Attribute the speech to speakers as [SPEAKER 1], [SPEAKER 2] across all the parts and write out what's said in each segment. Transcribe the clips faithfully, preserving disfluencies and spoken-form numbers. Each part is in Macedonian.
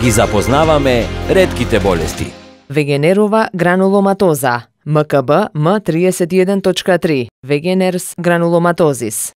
[SPEAKER 1] Ги запознаваме ретките болести.
[SPEAKER 2] Вегенерова грануломатоза, М К Б М триесет и еден точка три, Wegener's granulomatosis.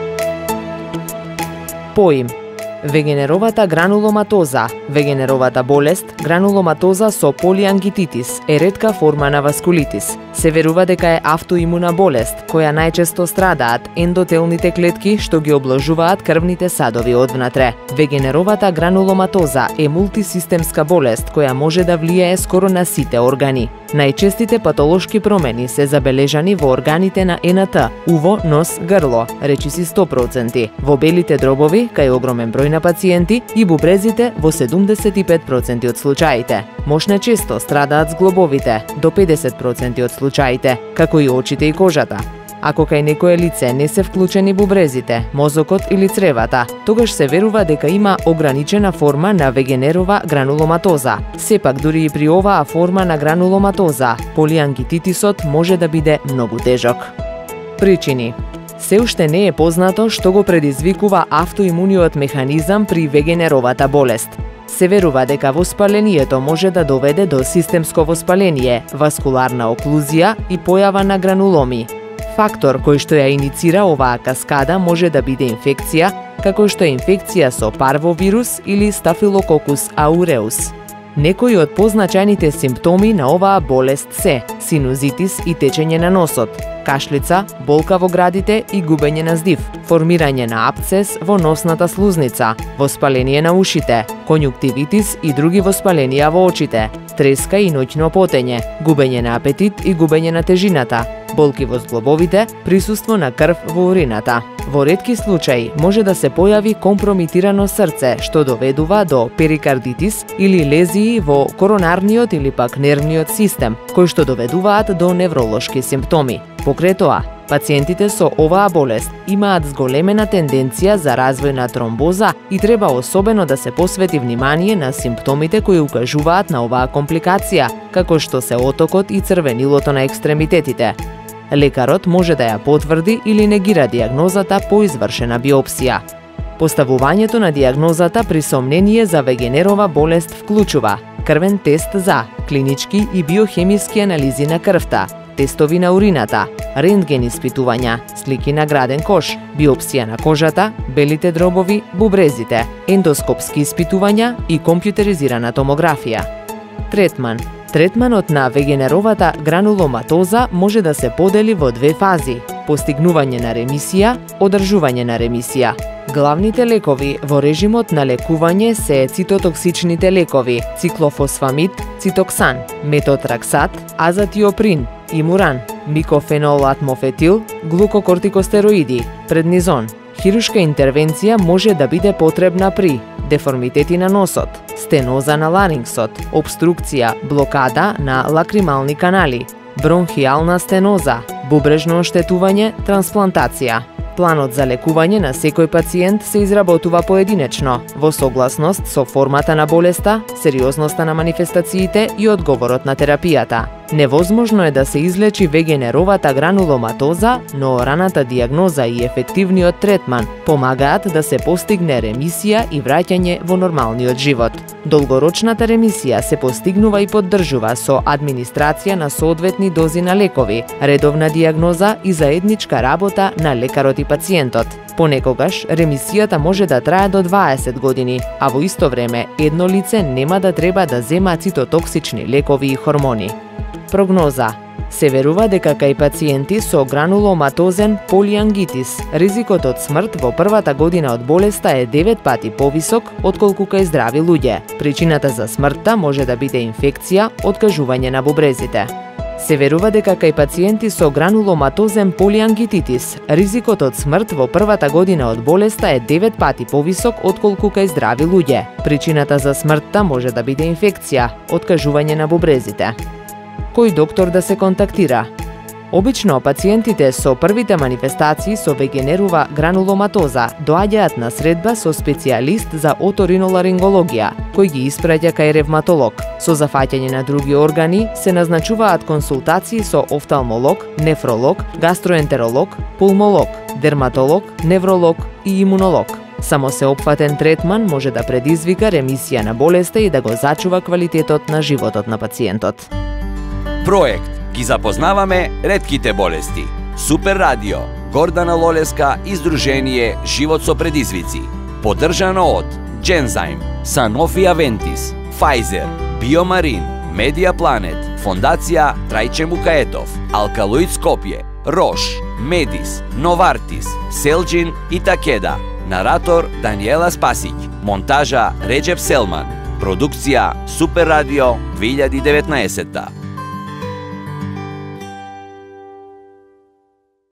[SPEAKER 2] Поим. Вегенеровата грануломатоза, вегенеровата болест, грануломатоза со полиангититис, е ретка форма на васкулитис. Се верува дека е автоимуна болест, која најчесто страдаат ендотелните клетки што ги облажуваат крвните садови одвнатре. Вегенеровата грануломатоза е мултисистемска болест која може да влијае скоро на сите органи. Најчестите патолошки промени се забележани во органите на Н Т, уво, нос, грло, речиси сто проценти, во белите дробови, кај огромен број на пациенти, и бубрезите во седумдесет и пет проценти од случаите. Мошне често страдаат зглобовите, до педесет проценти од случаите, како и очите и кожата. Ако кај некое лице не се вклучени бубрезите, мозокот или цревата, тогаш се верува дека има ограничена форма на вегенерова грануломатоза. Сепак, дури и при оваа форма на грануломатоза, полиангититисот може да биде многу тежок. Причини. Се уште не е познато што го предизвикува автоимуниот механизам при вегенеровата болест. Се верува дека воспалението може да доведе до системско воспаление, васкуларна оклузија и појава на грануломи. Фактор кој што ја иницира оваа каскада може да биде инфекција, како што е инфекција со парвовирус или стафилококус ауреус. Некои од позначајните симптоми на оваа болест се синузитис и течење на носот, кашлица, болка во градите и губење на здив, формирање на апцес во носната слузница, воспаление на ушите, конјуктивитис и други воспаленија во очите, треска и ноќно потење, губење на апетит и губење на тежината, болки во зглобовите, присуство на крв во урината. Во ретки случаи може да се појави компромитирано срце, што доведува до перикардитис или лезии во коронарниот или пак нервниот систем, кои што доведуваат до невролошки симптоми. Покрај тоа, пациентите со оваа болест имаат зголемена тенденција за развој на тромбоза и треба особено да се посвети внимание на симптомите кои укажуваат на оваа компликација, како што се отокот и црвенилото на екстремитетите. Лекарот може да ја потврди или негира дијагнозата по извршена биопсија. Поставувањето на дијагнозата при сомнение за вегенерова болест вклучува крвен тест за клинички и биохемиски анализи на крвта, тестови на урината, рентген испитувања, слики на граден кош, биопсија на кожата, белите дробови, бубрезите, ендоскопски испитувања и компјутеризирана томографија. Третман. Третманот на вегенеровата грануломатоза може да се подели во две фази: постигнување на ремисија, одржување на ремисија. Главните лекови во режимот на лекување се цитотоксичните лекови циклофосфамид, цитоксан, метотраксат, азатиоприн, имуран, микофенолатмофетил, глукокортикостероиди, преднизон. Хирушка интервенција може да биде потребна при деформитети на носот, стеноза на ларингсот, обструкција, блокада на лакримални канали, бронхијална стеноза, бубрежно оштетување, трансплантација. Планот за лекување на секој пациент се изработува поединечно, во согласност со формата на болеста, сериозноста на манифестациите и одговорот на терапијата. Невозможно е да се излечи вегенеровата грануломатоза, но раната дијагноза и ефективниот третман помагаат да се постигне ремисија и враќање во нормалниот живот. Долгорочната ремисија се постигнува и поддржува со администрација на соодветни дози на лекови, редовна дијагноза и заедничка работа на лекарот и пациентот. Понекогаш, ремисијата може да трае до дваесет години, а во исто време едно лице нема да треба да зема цитотоксични лекови и хормони. Прогноза. Се верува дека кај пациенти со грануломатозен полиангитис, ризикот од смрт во првата година од болеста е девет пати повисок отколку кај здрави луѓе. Причината за смртта може да биде инфекција, откажување на бубрезите. Се верува дека кај пациенти со грануломатозен полиангититис, ризикот од смрт во првата година од болеста е девет пати повисок отколку кај здрави луѓе. Причината за смртта може да биде инфекција, откажување на бубрезите. Кој доктор да се контактира? Обично, пациентите со првите манифестации со вегенерова грануломатоза доаѓаат на средба со специјалист за оториноларингологија, кој ги испраќа кај ревматолог. Со зафаќање на други органи се назначуваат консултации со офталмолог, нефролог, гастроентеролог, пулмолог, дерматолог, невролог и имунолог. Само сеопфатен третман може да предизвика ремисија на болеста и да го зачува квалитетот на животот на пациентот.
[SPEAKER 1] Проект ги запознаваме ретките болести. Супер радио, Гордана Лолеска и Сдружение Живот со предизвици. Поддржано од Genzyme, Sanofi Aventis, Pfizer, Биомарин, Медиа Планет, Фондација Трајче Мукаетов, Алкалоид Скопје, Рош, Медис, Новартис, Селджин и Такеда. Наратор Даниела Спасиќ, монтажа Реджеп Селман. Продукција Супер радио две илјади и деветнаесетта.